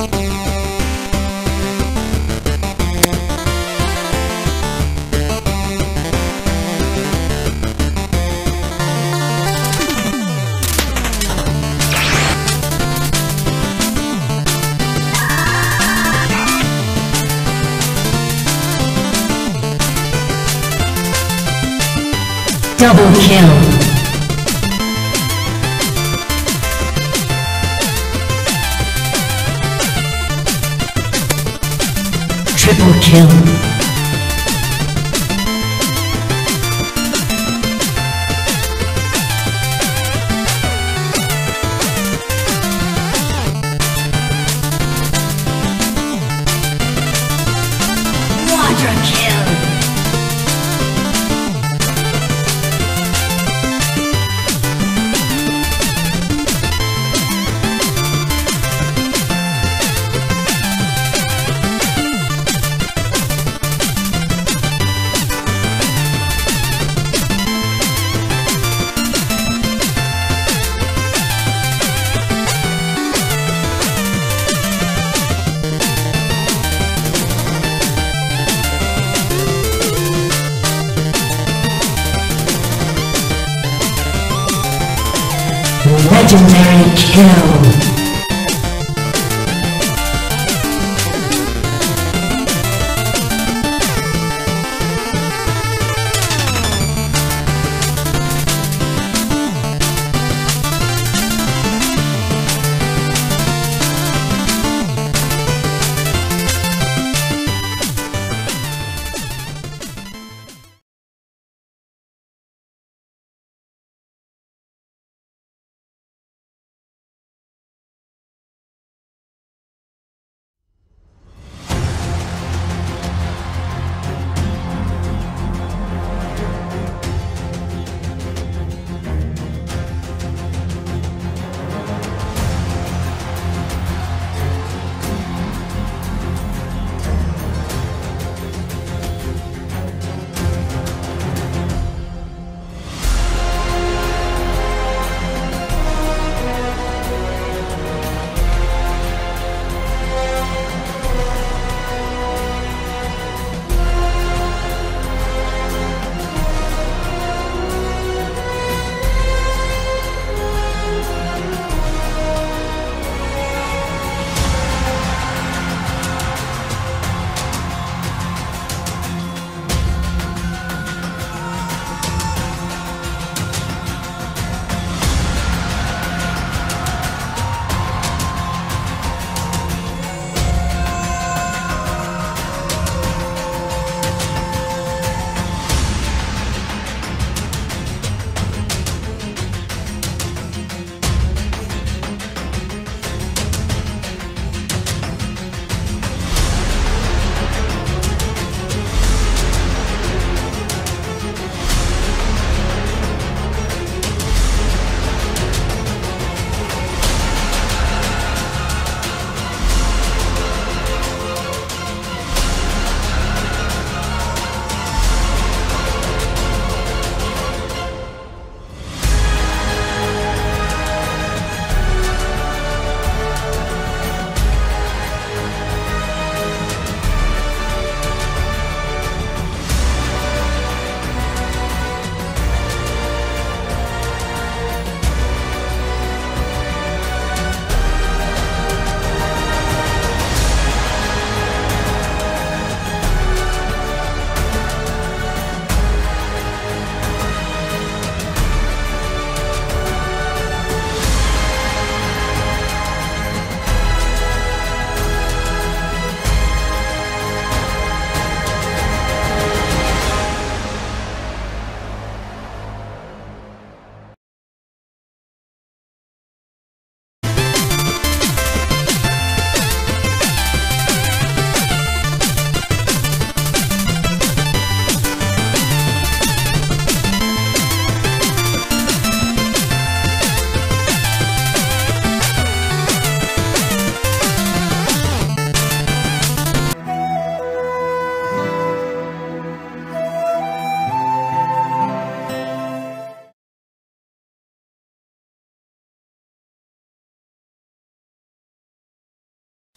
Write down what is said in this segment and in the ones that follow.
Double kill. Triple kill. Quadra kill. Legendary kill.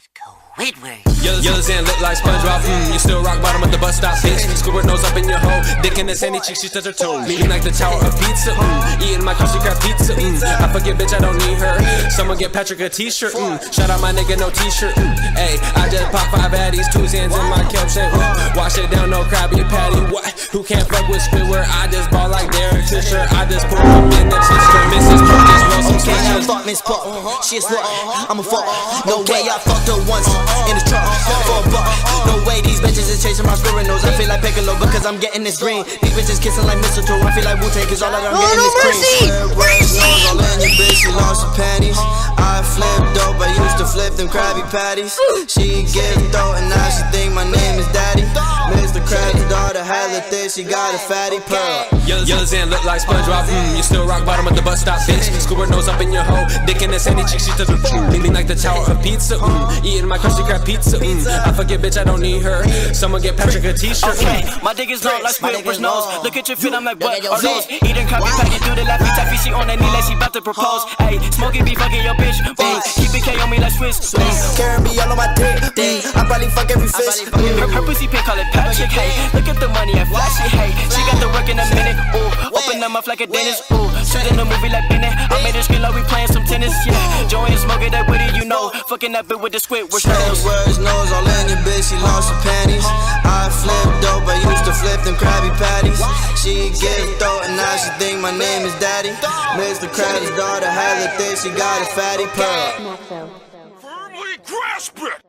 Squidward. Yellows and look like SpongeBob. You still rock bottom at the bus stop, bitch. Squidward nose up in your hole. Dick in the sandy cheek, she touch her toes. Leaning like the tower of pizza. Eating my crusty crab pizza. I forget, bitch, I don't need her. Someone get Patrick a t-shirt. Shout out my nigga, no t-shirt. Ayy, I just pop 5 addies, 2 hands in my kelp shit. Wash it down, no Krabby Patty. What? Who can't fuck with Squidward? I just ball like Derek Fisher. I just pull up in the sister. Mrs. Perkins, roll some Okay, switches. fuck Miss Puck, she a slut, I'm a fuck. No way I fucked her once in the truck for a buck. No way these bitches is chasing my squirrel nose. I feel like Piccolo because I'm getting this green. These bitches kissing like mistletoe. I feel like Wu-Tang cause all that I'm getting is cream. Mercy! All in your bitch, she lost her panties. I flipped dope, I used to flip them Krabby Patties. She give dope and now she think my name is Daddy. Mr. Krabs' daughter hella thick, she got a fatty pearl. Yellows and look like SpongeBob. You still rock bottom at the bus stop, bitch. Squidward nose up in your hole. Dick in the sandy cheek, she touch her toes. Leaning like the tower of pizza. Eating my crusty crab pizza. I forget, bitch, I don't need her. Someone get Patrick a t-shirt. Okay, my dick is long like Squidward's nose. Look at your feet, I'm like, what are those? Eating Krabby Patty through the lappy taffy. She on her knee like she bout to propose. Ayy, smoking be fucking your bitch. Keep it K on me like Swiss. Karen be all on my dick. I probably fuck every fish. Her pussy pink, call it Patrick. Hey, look at the money I flash it. Hey, she got the work in a minute. Ooh, open them up like a dentist. Ooh, shooting a movie like Bennett. I made her scream like we playing some tennis. Yeah, Joey and smoking that witty, you know. Fucking that bit with the Squidward nose. Squidward's nose all in your bitch, she lost her panties. I flipped dope, I used to flip them Krabby Patties. She give dope and now she think my name is Daddy. Mr. Krabs' daughter hella thick, she got a fatty pearl. Firmly grasp it!